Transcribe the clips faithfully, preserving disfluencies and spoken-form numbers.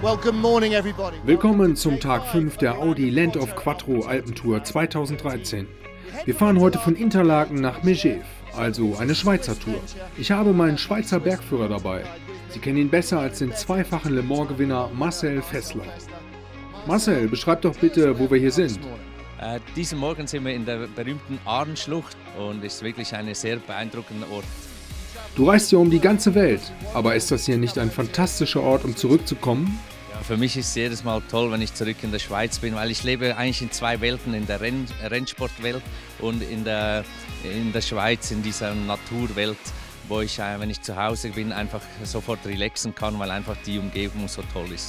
Willkommen zum Tag fünf der Audi Land of Quattro Alpentour zweitausenddreizehn. Wir fahren heute von Interlaken nach Megève, also eine Schweizer Tour. Ich habe meinen Schweizer Bergführer dabei. Sie kennen ihn besser als den zweifachen Le Mans-Gewinner Marcel Fessler. Marcel, beschreib doch bitte, wo wir hier sind. Äh, diesen Morgen sind wir in der berühmten Arenschlucht und es ist wirklich ein sehr beeindruckender Ort. Du reist ja um die ganze Welt, aber ist das hier nicht ein fantastischer Ort, um zurückzukommen? Ja, für mich ist es jedes Mal toll, wenn ich zurück in der Schweiz bin, weil ich lebe eigentlich in zwei Welten, in der Renn Rennsportwelt und in der, in der Schweiz, in dieser Naturwelt, wo ich, wenn ich zu Hause bin, einfach sofort relaxen kann, weil einfach die Umgebung so toll ist.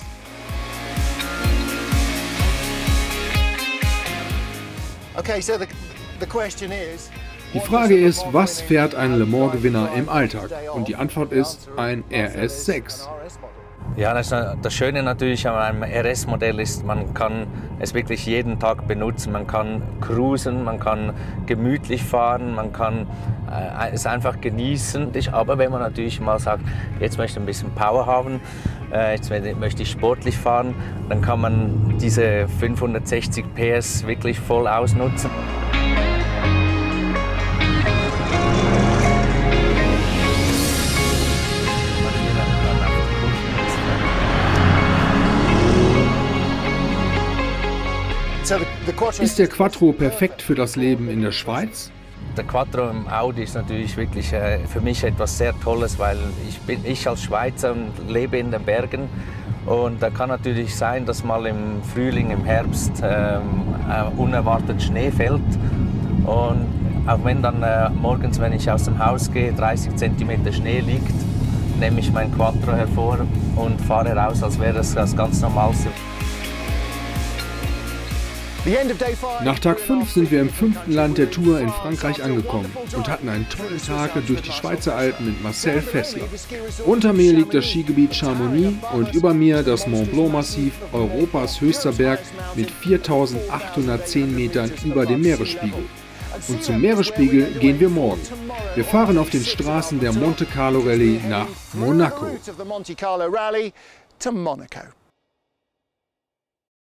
Okay, so the, the question is, Die Frage ist, was fährt ein Le Mans-Gewinner im Alltag? Und die Antwort ist ein R S sechs. Ja, das, das Schöne natürlich an einem R S-Modell ist, man kann es wirklich jeden Tag benutzen. Man kann cruisen, man kann gemütlich fahren, man kann äh, es einfach genießen. Aber wenn man natürlich mal sagt, jetzt möchte ich ein bisschen Power haben, äh, jetzt möchte ich sportlich fahren, dann kann man diese fünfhundertsechzig P S wirklich voll ausnutzen. Ist der Quattro perfekt für das Leben in der Schweiz? Der Quattro im Audi ist natürlich wirklich äh, für mich etwas sehr Tolles, weil ich bin ich als Schweizer und lebe in den Bergen. Und da kann natürlich sein, dass mal im Frühling, im Herbst ähm, äh, unerwartet Schnee fällt. Und auch wenn dann äh, morgens, wenn ich aus dem Haus gehe, dreißig Zentimeter Schnee liegt, nehme ich mein Quattro hervor und fahre raus, als wäre das das ganz Normalste. Nach Tag fünf sind wir im fünften Land der Tour in Frankreich angekommen und hatten einen tollen Tag durch die Schweizer Alpen mit Marcel Fessler. Unter mir liegt das Skigebiet Chamonix und über mir das Mont Blanc Massiv, Europas höchster Berg mit viertausendachthundertzehn Metern über dem Meeresspiegel. Und zum Meeresspiegel gehen wir morgen. Wir fahren auf den Straßen der Monte Carlo Rallye nach Monaco.